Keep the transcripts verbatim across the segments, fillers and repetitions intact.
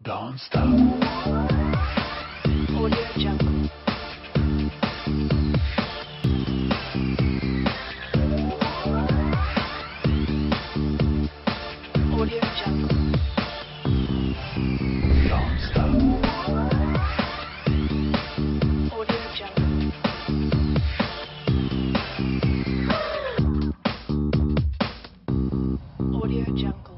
Don't stop. Audio Jungle. Audio Jungle. Don't stop. Audio Jungle. Audio Jungle.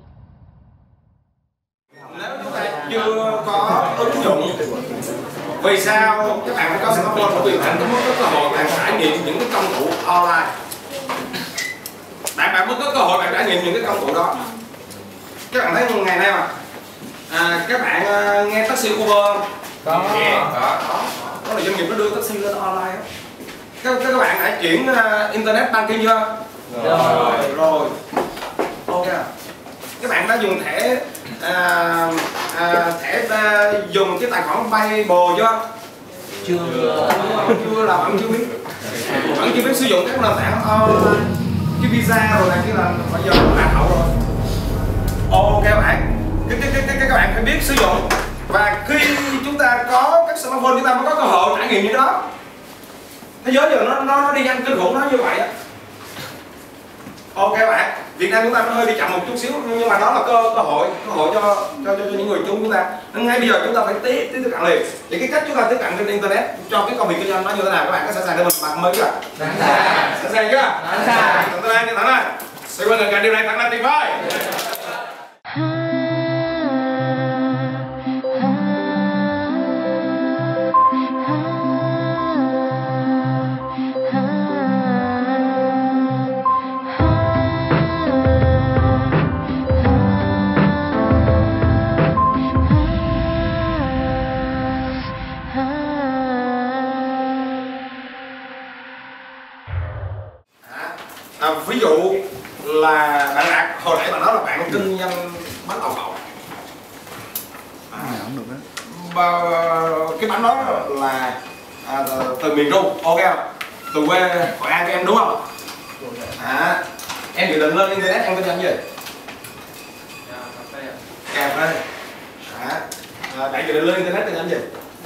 Chưa có ứng dụng, vì sao các bạn phải có smartphone của Tuyền Thành mới có cơ hội bạn trải nghiệm những cái công cụ online. Bạn bạn mới có cơ hội bạn trải nghiệm những cái công cụ đó. Các bạn thấy ngày nay mà à, các bạn uh, nghe taxi Uber không? Có. Nghe đó, đó. Đó là doanh nghiệp nó đưa taxi lên online đó. Các, các bạn đã chuyển uh, internet banking chưa? Rồi. Rồi, rồi. Ok. Các bạn đã dùng thẻ à, à, thẻ à, dùng cái tài khoản Paypal chưa? Chưa. Chưa là bạn chưa biết. Bạn chưa biết sử dụng các nền tảng online, cái visa rồi này kia là bây giờ nó lạc hậu rồi. Ok các bạn, cái, cái, cái, cái, các bạn phải biết sử dụng, và khi chúng ta có các smartphone chúng ta mới có cơ hội trải nghiệm như đó. Thế giới giờ nó nó, nó đi nhanh kinh khủng nó như vậy á. Ok các bạn, Việt Nam chúng ta nó hơi đi chậm một chút xíu, nhưng mà đó là cơ cơ hội cơ hội cho cho, cho, cho những người chung chúng ta. Nên ngay bây giờ chúng ta phải tiếp tiếp cận liền. Thì cái cách chúng ta tiếp cận trên internet cho cái công việc kinh doanh nó như thế nào, các bạn có sẵn sàng để mình bạn mới chưa? Sẵn sàng. Sẵn sàng chưa? Sẵn sàng. Thẳng tay, thẳng tay. Xoay quanh gần điều này thẳng tay tuyệt vời. À, ví dụ là bạn Đạt hồi nãy bạn nói là bạn kinh doanh bánh đậu phộng. À, không được đó. Cái bánh đó là à, từ miền Trung, ok không? Từ quê Hội An của em đúng không? À, em dự định lên internet em kinh doanh gì? Cà phê. À, à, bạn dự định lên internet kinh doanh gì?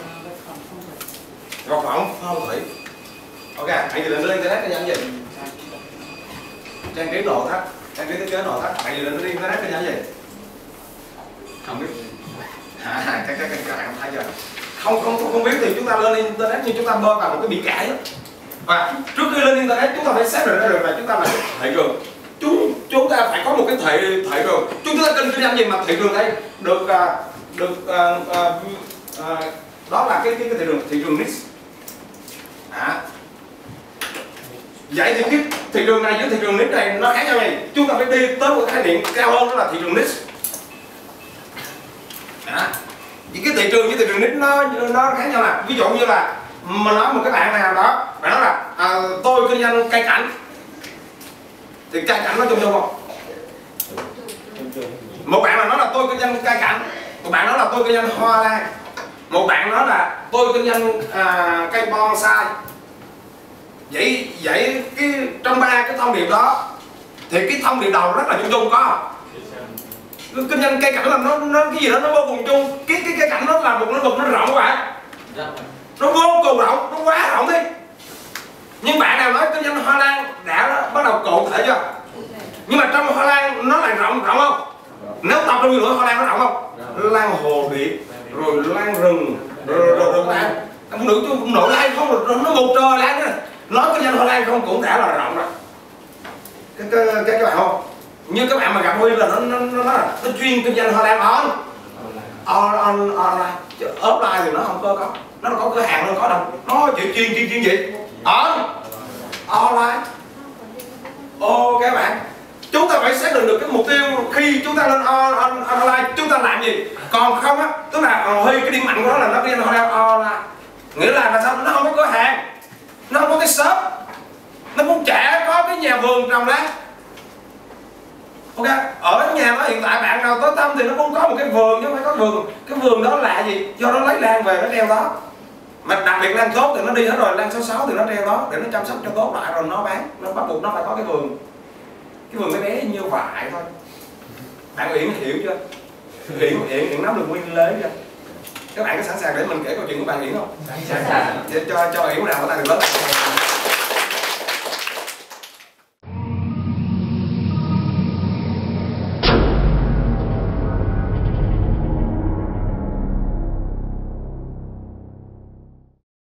Gọt phộng, không thủy. Ok, bạn dự định lên internet kinh doanh gì? Trang trí nội thất, trang trí thiết kế nội thất, bạn dự định đi internet cái gì? Không biết. À, các các các bạn không thấy chưa? Không không không, không biết thì chúng ta lên internet như chúng ta bơ vào một cái biển cả đó. Và trước khi lên internet chúng ta phải xác định ra được là chúng ta là thị trường. Chúng chúng ta phải có một cái thị thị trường. Chúng ta kinh doanh gì mà thị trường đây được được uh, uh, uh, đó là cái cái, cái thị trường thị trường niche. À. Vậy thì cái thị trường này với thị trường niche này nó khác nhau này, chúng ta phải đi tới một khái niệm cao hơn, đó là thị trường niche. À, những cái thị trường với thị trường niche nó nó khác nhau là, ví dụ như là mà nói một cái bạn nào đó, bạn nói là à, tôi kinh doanh cây cảnh, thì cây cảnh nó chung chung không? Một bạn là nói là tôi kinh doanh cây cảnh, một bạn nói là tôi kinh doanh hoa lan, một bạn nói là tôi kinh doanh à, cây bonsai. Vậy vậy cái trong ba cái thông điệp đó thì cái thông điệp đầu rất là chung chung có. Kinh doanh cây cảnh là nó nó cái gì đó nó vô cùng chung. Cái cái cây cảnh nó là một lĩnh vực nó rộng các bạn. Nó vô cùng rộng, nó quá rộng đi. Nhưng bạn nào nói kinh doanh hoa lan đã bắt đầu cụ thể chưa? Nhưng mà trong hoa lan nó lại rộng rộng không? Nếu tập trung nữa hoa lan nó rộng không? Lan hồ điệp, rồi lan rừng, rồi rồi rồi lan. Không được chứ không nổi lan không được, nó một trời lan nữa. Nói kinh doanh hoa lan không cũng đã là rộng rồi. Cái cái cái các bạn không? Như các bạn mà gặp Huy là nó nó nó nó, nó chuyên kinh doanh hoa lan on on on online, chứ offline thì nó không có có, nó có cửa hàng nó có đâu. Nó chỉ chuyên chuyên chuyên gì? On online. Ok các bạn. Chúng ta phải xác định được cái mục tiêu khi chúng ta lên on, on, online chúng ta làm gì. Còn không á, tức là Huy cái điểm mạnh của nó là nó kinh doanh hoa lan online. Nghĩa là là sao? Nó không có cửa hàng, nó không có cái shop, nó cũng chả có cái nhà vườn trồng lá. Ok, ở nhà nó hiện tại bạn nào tối tâm thì nó cũng có một cái vườn chứ không phải có vườn. Cái vườn đó là gì? Do nó lấy lan về nó treo đó. Mà đặc biệt lan tốt thì nó đi hết rồi, lan số sáu thì nó treo đó để nó chăm sóc cho tốt lại rồi nó bán. Nó bắt buộc nó phải có cái vườn. Cái vườn bé bé như vải thôi. Bạn Uyển hiểu chưa? Yển Yển Yển nắm được nguyên lế chưa? Các bạn có sẵn sàng để mình kể câu chuyện của bạn Yển không? Sẵn sàng. Cho cho Yển nào của ta được lớn.